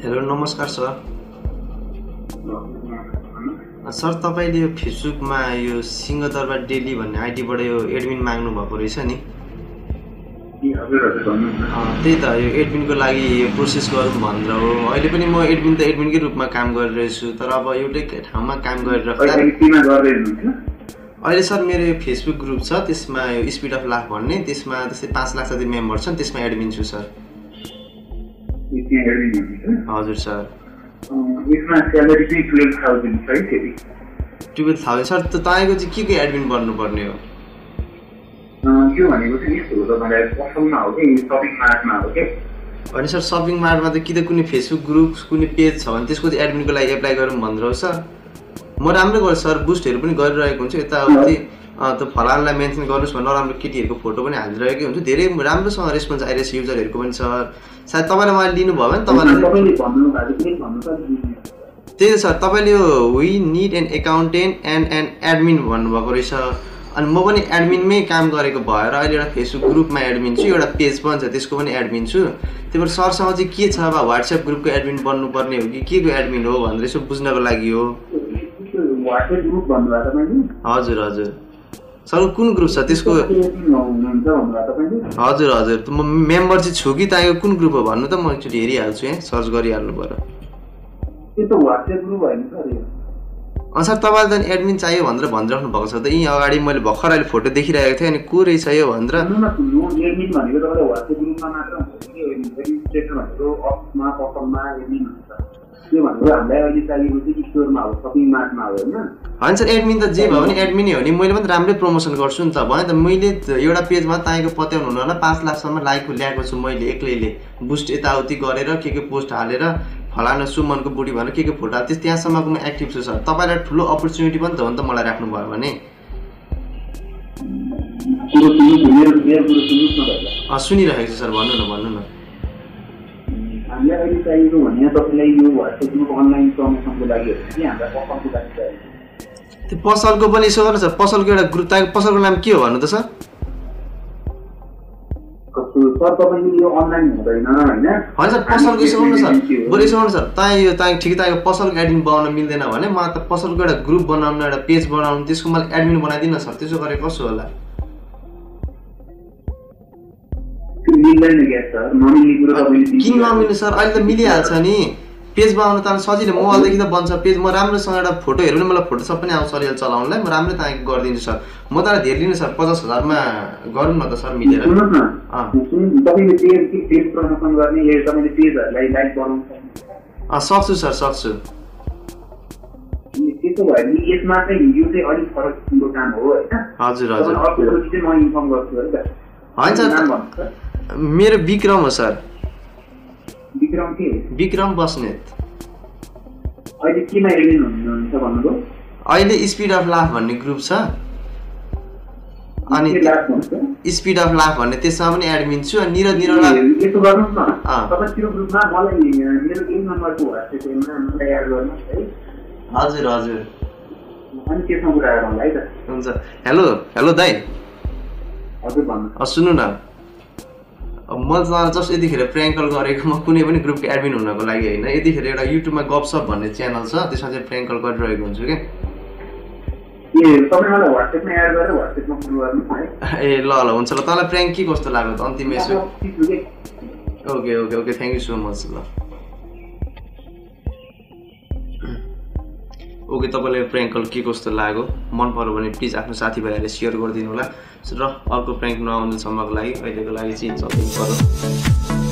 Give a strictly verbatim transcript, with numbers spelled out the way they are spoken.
Hello नमस्कार sir. Sir तपाईले यो फेसबुकमा यो सिंहदरबार डेली भन्ने आइडीबाट यो एडमिन माग्नु भएको रहेछ नि। त्यही त यो एडमिनको लागि यो प्रोसेस गरौँ भनेर हो। अहिले पनि म एडमिन त एडमिनकै रूपमा काम गरिरहेछु, तर अब एउटै ठाउँमा काम गरिराख्दा अहिले सर मेरो यो फेसबुक ग्रुप छ, त्यसमा यो स्पिड अफ लाइफ भन्ने, त्यसमा त्यस्तै पाँच लाख जति मेम्बर छन्, त्यसमा एडमिन छु सर। हजुर सर। यसमा स्यालेरी चाहिँ ट्वेल्भ थाउजन्ड छ है फेरि। ट्वेल्भ थाउजन्ड सर, त तपाईँको चाहिँ के के एडमिन बन्नुपर्ने हो? यो भनेको चाहिँ यस्तो हो, तपाईँलाई पसलमा हो कि सपिङ मार्टमा हो कि? होइन सर, सपिङ मार्टमा त कि त कुनै फेसबुक ग्रुप कुनै पेज छ भने त्यसको चाहिँ एडमिनको लागि एप्लाई गरौँ भनेर हो सर। म राम्रो गर्छु सर, बुस्टहरू पनि गरिरहेको हुन्छु, यताउति त फलानलाई मेन्सन गर्नुहोस् भने नराम्रो केटीहरूको फोटो पनि हालिरहेकै हुन्छु। धेरै राम्रोसँग रेस्पोन्स आइरहेछ युजरहरूको पनि सर। सायद तपाईँले मलाई लिनुभयो भने तपाईँले त्यही सर, तपाईँले यो we need an accountant and an admin भन्नुभएको रहेछ। अनि म पनि एडमिनमै काम गरेको भएर अहिले एउटा फेसबुक ग्रुपमा एडमिन छु, एउटा पेज पनि छ त्यसको पनि एडमिन छु। त्यही भएर सरसँग चाहिँ के छ अब वाट्सएप ग्रुपको एडमिन बन्नुपर्ने हो कि के को एडमिन हो भनेर यसो बुझ्नको लागि हो। हजुर हजुर सर, कुन ग्रुप छ त्यसको? हजुर हजुर, म मेम्बर चाहिँ छु कि तपाईँको कुन ग्रुप हो भन्नु त, म एकचोटि हेरिहाल्छु, यहाँ सर्च गरिहाल्नु पर्यो। अँ सर, तपाईँले त एडमिन चाहियो भनेर भनिराख्नु भएको छ त, यहीँ अगाडि मैले भर्खर अहिले फोटो देखिरहेको थिएँ, अनि को रहेछ यो भनेर। होइन सर, एडमिन त जे भयो भने एडमिनै हो नि, मैले पनि राम्रै प्रमोसन गर्छु नि त। भयो त मैले एउटा पेजमा तपाईँको पत्याउनु हुनु होला, पाँच लाखसम्म लाइकको ल्याएको छु मैले एक्लैले, बुस्ट यताउति गरेर के के पोस्ट हालेर फलानु सुमनको बुढी भनेर के के फोटो हाल्थेँ, त्यहाँसम्मको म एक्टिभ छु सर। तपाईँलाई ठुलो अपर्च्युनिटी पनि त हो नि त मलाई राख्नुभयो भने। सुनिरहेको छु सर, भन्नु न भन्नु न। त्यो पसलको पनि यसो गर्नु सर, पसलको एउटा ग्रुप, तपाईँको पसलको नाम के हो भन्नु त सर? होइन सर, पसलको यसो गर्नु सर, बरु यसो गर्नु सर, तपाईँ यो तपाईँ ठिकै तपाईँको पसलको एडमिन बनाउन मिल्दैन भने म त पसलको एउटा ग्रुप बनाउनु, एउटा पेज बनाउनु, त्यसको मलाई एडमिन बनाइदिनु सर। त्यसो गरे कसो होला? किन नमिल्नु सर, अहिले त मिलिहाल्छ नि। पेज बनाउनु त सजिलो, मोबाइलदेखि त बन्छ पेज। म राम्रोसँग एउटा फोटोहरू पनि, मलाई फोटो सब पनि आउँछ अलिअलि चलाउनुलाई, म राम्रै तपाईँको गरिदिन्छु सर। म त धेरै लिनु सर, पचास हजारमा गरौँ न त सर मिलेर। सक्छु सर, सक्छु। हजुर हजुर। होइन सर, मेरो विक्रम हो सर। विक्रम के? विक्रम बस्नेत। अहिले केमा एडमिन हुनुहुन्छ भन्नुभयो? अहिले स्पिड अफ लाइफ भन्ने ग्रुप छ, अनि स्पिड अफ लाइफ भन्ने त्यसमा पनि एडमिन छु। अनि निरज निरला यसो गर्नुहोस् न, तपाईँ त्यो ग्रुपमा मलाई मेरो एक नम्बरको वाट्सएपमा मलाई एड गर्नुहोस् है। हजुर हजुर, अनि त्यसमा कुरा गरौँ है त। हुन्छ। हेलो हेलो दाइ। हजुर भन्नु। सुन्नु न, म जस्ट यतिखेर प्र्याङ्क कल गरेको, म कुनै पनि ग्रुपको एडमिन हुनको लागि होइन। यतिखेर एउटा युट्युबमा गफ सप भन्ने च्यानल छ, त्यसमा चाहिँ प्र्याङ्क कल गरिरहेको हुन्छु क्या। ए ल ल, हुन्छ ल। तँलाई प्र्याङ्क के कस्तो लाग्यो त अन्तिम यसो? Okay okay okay, thank you so much. ल ओके, तपाईँलाई प्र्याङ्क कल के कस्तो लाग्यो, मन पर्यो भने प्लिज आफ्नो साथीभाइहरूले सेयर गरिदिनु होला। र अर्को प्र्याङ्क नआउनुसम्मको लागि अहिलेको लागि चाहिँ चल्दै पर्यो।